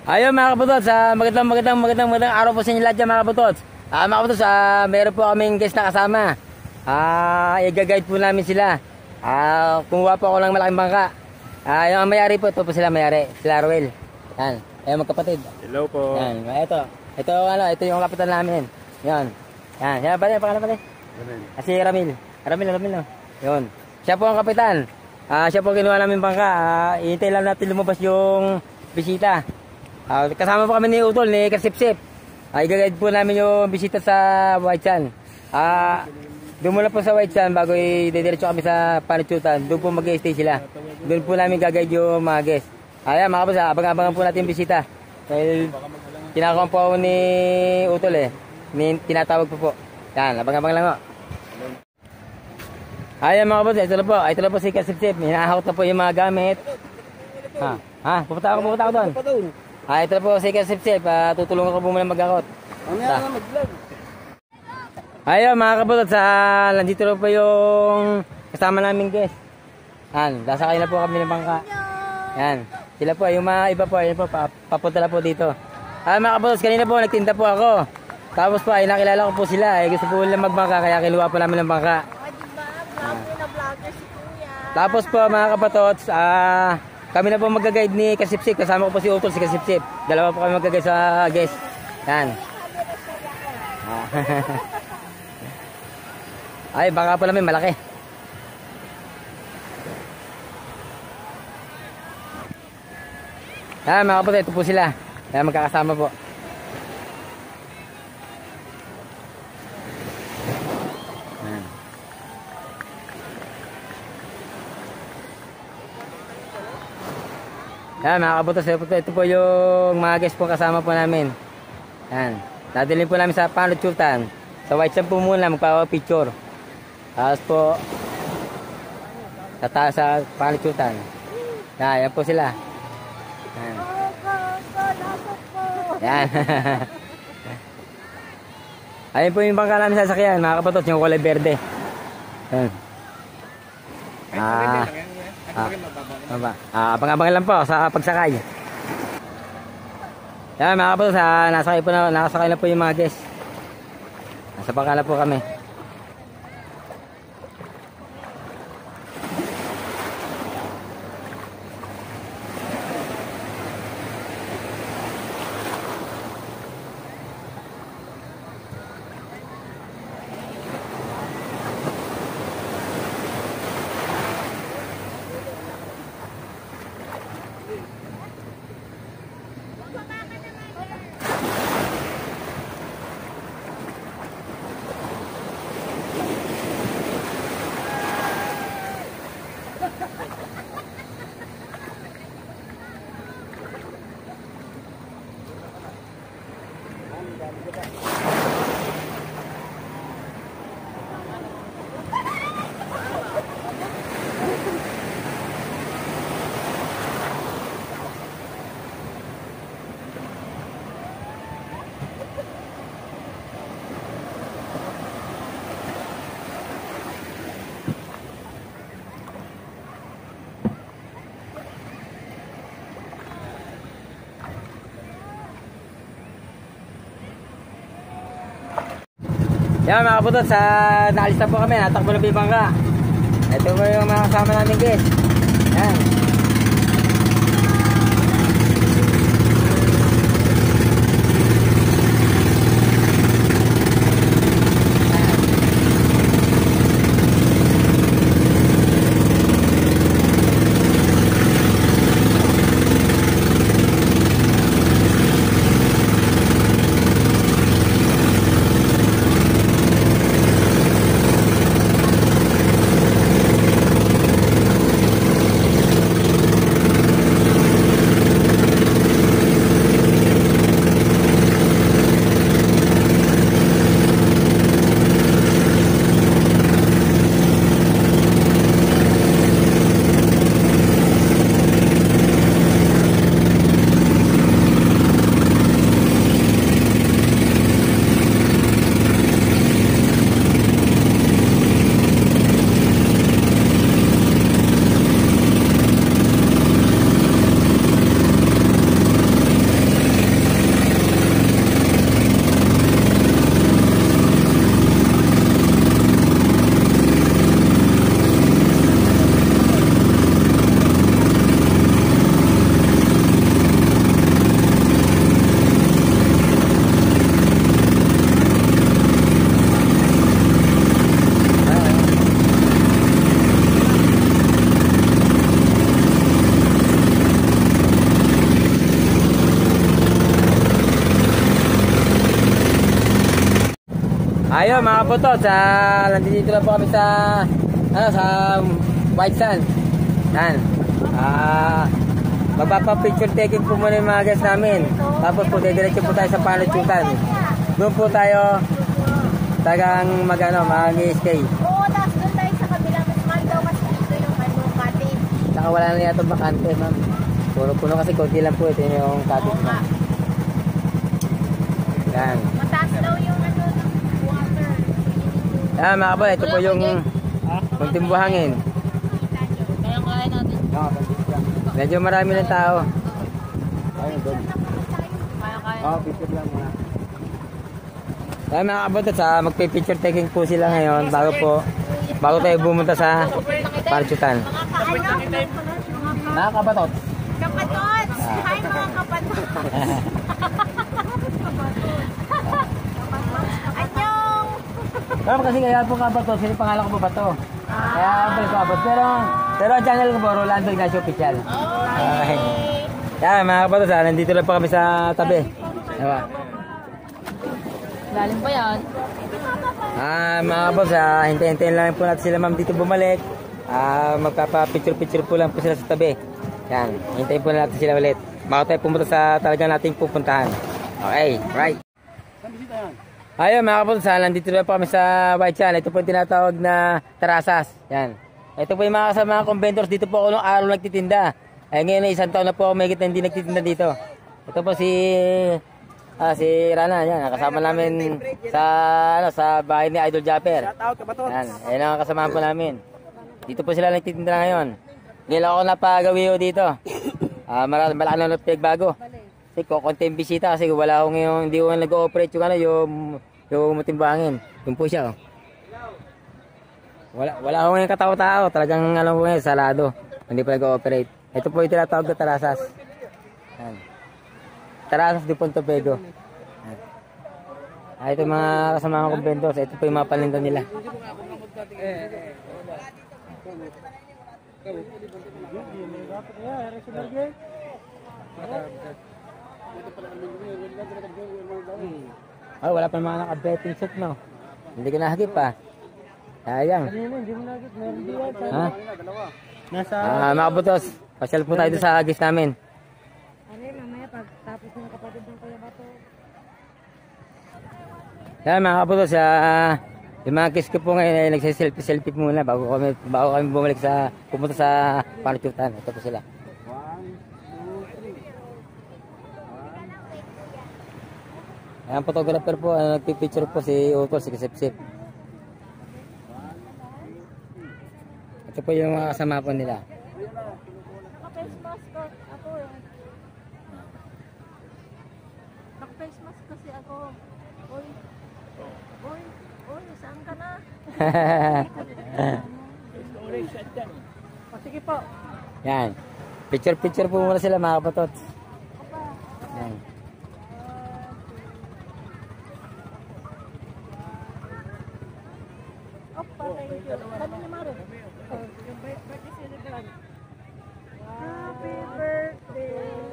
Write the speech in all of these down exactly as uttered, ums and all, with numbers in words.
Ayun mga kabutots, uh, magandang magandang magandang magandang araw po sa inyo lahat dyan mga kabutots. Uh, mga kabutots, uh, meron po kaming guest na kasama. Uh, i-guide po namin sila. Uh, kumuha po ako ng malaking bangka. Uh, yung mayari po, ito po sila mayari, sila Ruel. Yan, ayun magkapatid. Hello po. Yan, ito. Ito, ano, ito yung kapitan namin. Yan. Yan, yan pa rin, pangalan pa rin. Ramil. Kasi Ramil. Ramil, Ramil, no? Yun. Siya po ang kapitan. Uh, siya po kinuha namin bangka. Uh, ihintay lang natin lumabas yung bisita. Uh, kasama po kami ni Utol, ni Kasipsip. Uh, i-guide po namin yung bisita sa White Sand. Uh, doon muna po sa White Sand bago i-diretso kami sa Panichutan. Doon po mag-stay sila. Doon po namin gagayad yung mga guests. Ayan mga kapatid, abang-abangan po natin yung bisita. Dahil kinakakuha po ako ni Utol eh. Ni, tinatawag po po. Yan, abang-abang lang po. Ayan mga kapatid, ito na po. Ito na po si Kasipsip. Hinahakot na po yung mga gamit. Ha, ha, pupunta ako, pupunta ako doon. Ah, ito na po si Kasipsip. Uh, tutulungan ko po muna mag-akot. Mamaya na mag-vlog. Ayun mga kapatid, sa nandito na po yung kasama naming guest. Yan, dasakay na po kami ng bangka. Yan, sila po, yung mga iba po, ayun po, papunta na po dito. Ah, mga kapatid, kanina po nagtinda po ako. Tapos po ay nakilala ko po sila. Ay gusto po nila magbangka kaya kinuha po namin ng bangka. Tapos po mga kapatid, ah, kami na po mag-guide ni Kasipsip. Kasama ko po si Utol, si Kasipsip. Dalawa po kami mag-guide sa guest. Yan. Ay, baka po namin malaki. Yan mga kapatid, ito po sila. Yan, magkakasama po. Yan. Yan mga kabutos, ito po yung mga guest po kasama po namin. Yan, dadalhin po namin sa Panichutan. Sa White Sand po muna, magpapapicture. Tapos po, sa taas sa Panichutan. Yan, yan po sila. Yan. Yan. Ayun po yung bangka namin sasakyan, mga kabutos, yung kulay berde. Yan. Ah. Ah, ah, abang-abang lang po sa pagsakay. Yan mga kapatid, sa nasakay po na, nakasakay na po yung mga guests. Nasa bangka na po kami. Yan mga kabutot, sa naalis na po kami, natakbo na po yung bangka. Ito po yung mga kasama namin guys. Yan. Ayun mga kaputot, sa nandito na po kami sa ano sa White Sand. Yan. Ah, magpapa-picture taking po muna yung mga guests namin. Tapos po didiretso po tayo sa parachutan. Doon po tayo tagang magano, mag-i-stay. Oo, tapos doon tayo sa kabila. Mas mahal daw kasi dito yung ano, cottage. Saka wala na yata bakante, ma'am. Puno-puno kasi konti lang po ito yung cottage na. Yan. Mataas daw yung ano ng water. Yan mga kapatid, ito po yung kunting buhangin. Kaya kaya natin. Medyo marami ng tao. Kaya kaya. Oo, picture lang muna. Yan mga kapatid, sa magpipicture taking po sila ngayon bago po bago tayo bumunta sa parachutan. Mga kabatot. Kapatot! Hi mga kapatot! Anyong! Ma'am, kasi kaya po kabatot, sino pangalan ko po ba to? Kaya abal ko abot. Pero, pero ang channel ko po, Rolando Ignacio Official. Okay. Yan mga kabatot, ah, nandito lang po kami sa tabi. Diba? Lalim pa yan. Ah, mga kabatot, ah, hintayin-hintayin lang po natin sila ma'am dito bumalik. Ah, magpapa-picture-picture po lang po sila sa tabi. Yan, hintayin po natin sila ulit. Bago tayo pumunta sa talagang nating pupuntahan. Okay, right. Ayun mga kapunta, nandito na po kami sa White Sand. Ito po yung tinatawag na terasas. Yan. Ito po yung mga kasama mga conventors. Dito po ako nung araw nagtitinda. Eh ngayon isang taon na po ako may kita hindi nagtitinda dito. Ito po si ah, si Rana. Yan, kasama namin sa ano sa bahay ni Idol Japper. Yan, ayun ang kasamahan po namin. Dito po sila nagtitinda ngayon. Ngayon ako napagawi ko dito. Ah, marami malaki na nagpagbago. Kasi kukunti yung bisita kasi wala akong yung hindi ko nag-ooperate yung ano yung yung matimbangin. Yung po siya. Oh. Wala wala akong yung katao-tao, talagang ano po ngayon salado. Hindi pa nag-ooperate. Ito po yung tinatawag na terasas. Yan. Terasas de Punto Pego. Ah, ito mga kasama ng conventos. Ito po yung mga paninda nila. Oh, wala pa mga naka-betting suit, no? Hindi ka nahagip pa. Sayang. Ha? Ah, mga kabutos, pasyal po tayo sa agis namin. Ano yung mamaya pag tapos ng kapatid ng Kuya Bato? Yan mga kabutos, uh, yung mga kiss ko po ngayon ay nagsiselfie-selfie muna bago kami, bago kami bumalik sa, pumunta sa parachutan. Ito po sila. Ayan, photographer po, uh, nagpipicture po si Utol, si Kisip-Sip. Ito po yung mga kasama po nila. Naka-face mask ako eh. Naka-face mask kasi ako. Uy, uy, uy, saan ka na? Sige po. Yan. Picture-picture po muna sila mga kapatots. Yan. Happy birthday.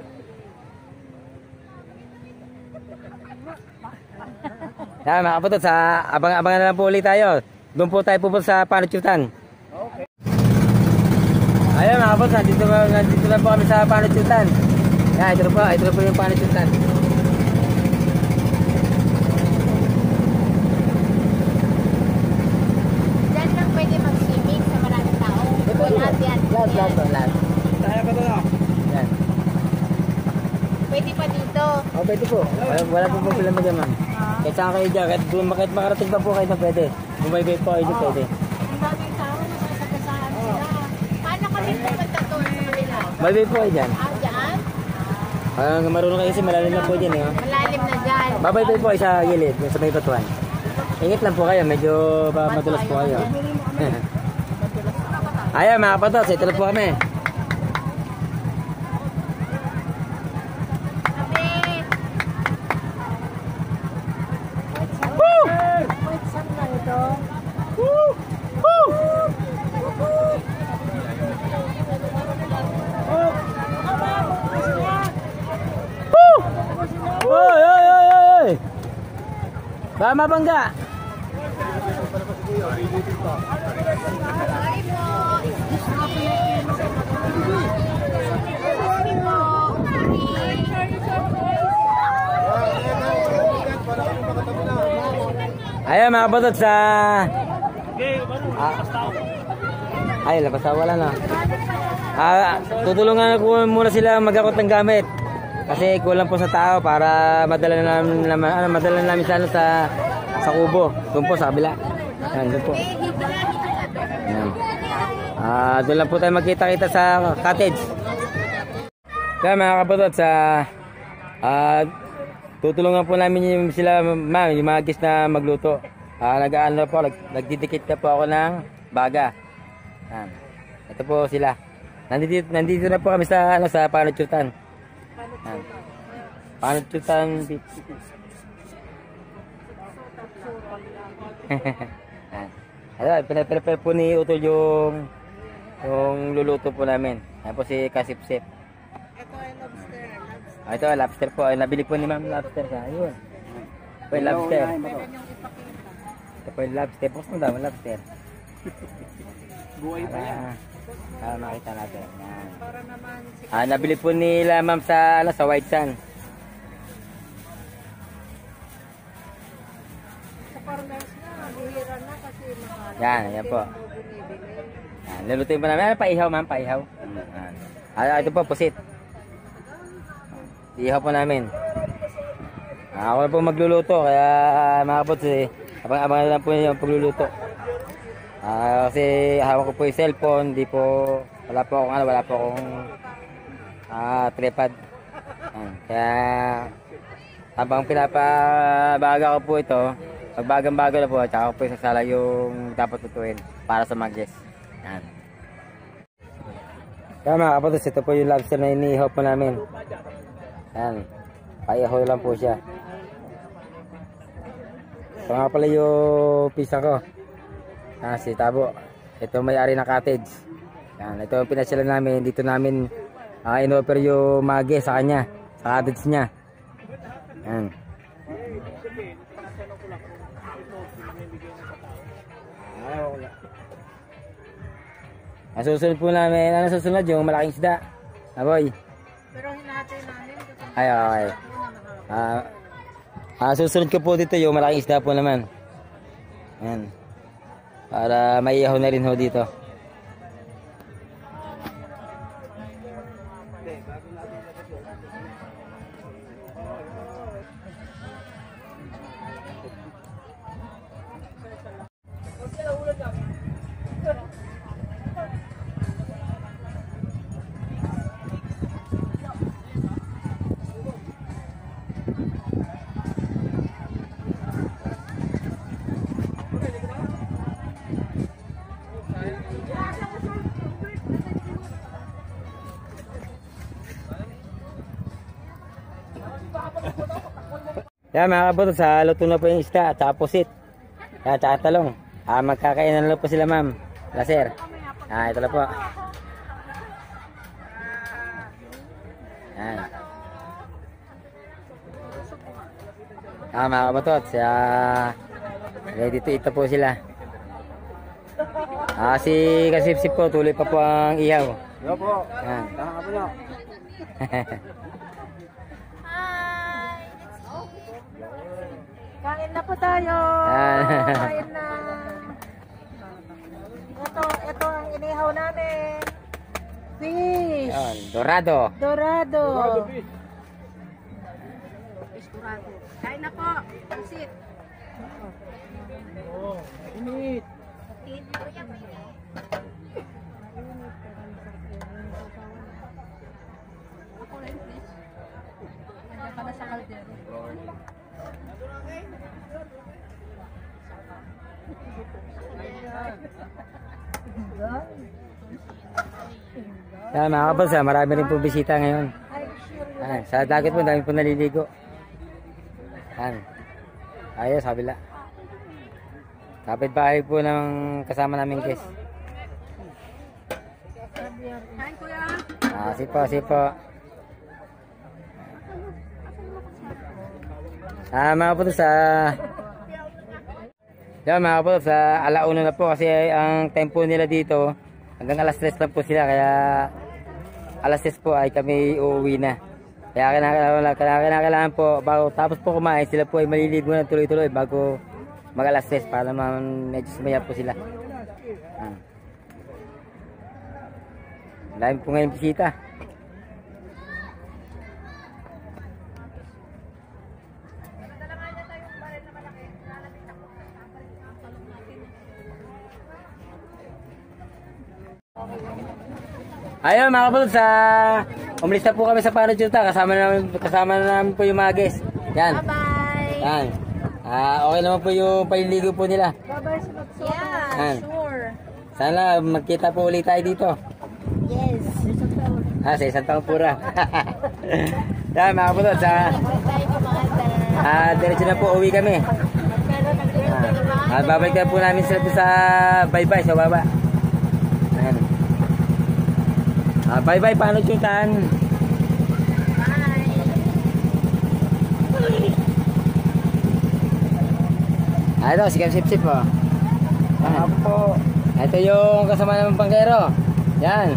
Yan mga kapatid, sa abang-abangan na lang po ulit tayo. Doon po tayo pupunta sa parachutan. Okay. Ayun mga kapatid, nandito, nandito na po kami sa parachutan. Yan, ito na po, ito na po yung parachutan. Diyan lang pwede mag-swimming sa maraming tao. O lahat yan. Lahat, lahat, lahat. Kaya pa to na. Yan. Pwede pa dito. O, pwede po. Wala, wala po po problema dyan, ma'am. Kahit saan kayo dyan, kahit, kahit makarating pa po kayo na pwede. Bumaybay po kayo dyan, pwede. Ang daming tao nasasagasaan sila. Paano ka rin pumunta doon sa kanila? Bumaybay po kayo dyan. Ah, dyan? Ah, marunong kayo kasi malalim na po dyan eh. Oh. Malalim na dyan. Babaybay po kayo sa gilid, sa may batuan. Ingit lang po kayo, medyo pa madulas po kayo. Ayan mga kapatos, ito na po kami. Kapit! Woo! Wait, saan na ito? Woo! Woo! Woo! Oy, oy, oy, oy! Baka mabangga! Ayan mga kabatot sa... Ah, ay, labas na wala na. Ah, tutulungan ko muna sila mag-akot ng gamit. Kasi kulang po sa tao para madala namin, ano, madala namin sa, ano, sa, sa kubo. Doon po sa kabila. Ayan, doon po. Ayan. Ah, doon lang po tayo magkita-kita sa cottage. Kaya mga kabatot sa... Ah, tutulungan po namin yung sila, ma'am, yung mga guest na magluto. Ah, nag-aano po, nag nagdidikit na po ako ng baga. Yan. Ito po sila. Nandito, nandito na po kami sa ano sa Panuchutan. Yan. Panuchutan Beach. Ayun, pinaprepare po ni Utol yung yung luluto po namin. Yan po si Kasipsip. Ah, ito, lobster po. Ay, nabili po ni ma'am lobster siya. Ayun. Ito yung lobster. Ito po yung lobster. Bukos mo daw, lobster. Buhay pa yan. Para makita natin. Yan. Ah, nabili po nila ma'am sa, ano, sa White Sand. Sa farmers na, bihira na kasi mahal. Yan, yan po. Yan, lulutuin po namin. Ano, paihaw ma'am, paihaw. Yan. Ah, ito po, pusit. Ihaw po namin. Ah, ako na po magluluto kaya uh, mga kapots eh, abang-abang na lang po yung pagluluto. Ah, kasi hawak ko po yung cellphone, di po wala po akong ano, wala po akong ah, tripod. Ah, kaya habang pinapabaga ko po ito, pagbagang-bago na po, tsaka ko po isasala yung dapat tutuin para sa mga guests. Yan. Kaya mga kapots, ito po yung lobster na inihaw po namin. Yan, paihaw lang po siya. Ito nga pala yung pisa ko. Ah, si Tabo. Ito may-ari ng cottage. Yan, ito ang pinasyalan namin. Dito namin uh, in-offer yung mage sa kanya, sa cottage niya. Yan. Ang susunod po namin, ano susunod? Yung malaking isda. Aboy. Pero hinati namin. Ay, okay. Ah, ah, susunod ko po dito yung malaking isda po naman. Yan. Para maihaw na rin ho dito. Yan mga kaboto, sa luto na po yung isda at saka pusit at saka talong. Ah, magkakainan na po sila ma'am Laser. Ah, ito na po. Yan. Ah, mga kaboto, sa ready to eat po sila. Ah, si Kasipsip po tuloy pa po ang ihaw. Yo po. Yan. Tama ka po nyo. Kain na po tayo. Ah. Kain na. Ito, ito ang inihaw namin. Fish. Yan, dorado. Dorado. Dorado fish. Fish dorado. Kain na po. Pansit. Oh, init. Ako rin, please. Nandiyan ka na sa kaldero. Yan mga kaboto, marami rin po bisita ngayon. Yan, sa dagat po, dami po naliligo. Yan. Ayos, kabila. Kapit bahay po ng kasama namin guys. Kain kuya. Ah, sipo, sipo. Ah, mga kaboto, sa Yan mga kapatid, sa alauna na po kasi ang tempo nila dito hanggang alas tres lang po sila, kaya alas tres po ay kami uuwi na. Kaya kinakailangan, kinakailangan po bago tapos po kumain sila po ay maliligo na tuloy-tuloy bago mag alas tres para naman medyo sumaya po sila. Ah. Dahil po ngayon bisita. Ayun mga kapatid, sa umalis na po kami sa Parachuta, kasama namin kasama namin po yung mga guests. Yan. Bye-bye. Yan. Ah, okay naman po yung paliligo po nila. Bye-bye sa Lutso. Yeah, Yan. sure. Sana magkita po ulit tayo dito. Yes. Ah, sa isang taong pura. Yan mga kapatid, sa ah, diretso na po uwi kami. Ah, babalik na po namin sila po sa bye-bye sa baba. Yan. Ah, bye bye paano chutan. Ah, ito si Sip-Sip po. Ah, po. Ito yung kasama ng pangkero. Yan.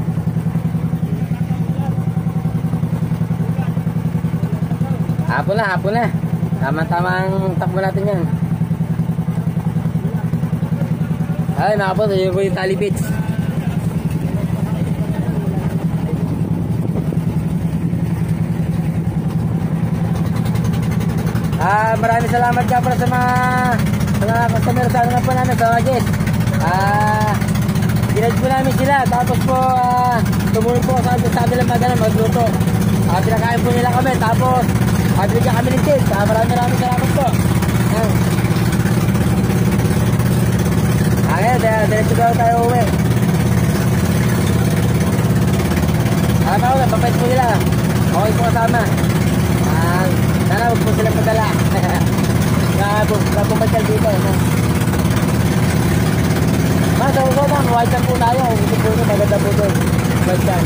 Hapon na, hapon na. Tama-tamang takbo natin yan. Ay, nakapot. Yun po yung Tally Beach. Ah, maraming salamat ka para sa mga sa mga customer sa ano po namin sa mga guest. Ah, ginad po namin sila. Tapos po, ah, tumulong po sa sa kanila magana magluto. Ah, pinakain po nila kami. Tapos, ah, binigyan kami ng tips. Ah, maraming maraming salamat po. Ah. Okay, diretso daw tayo uwi. Ah, mga papayos po nila. Okay po kasama. Ah, sana huwag po silang padala. Na pumasyal dito. Mas ako ko man, white lang po tayo. Ito po nyo, maganda po doon. White lang.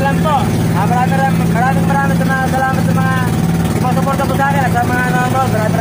Maraming maraming salamat sa mga sumusuporta po sa akin at sa mga nanonood.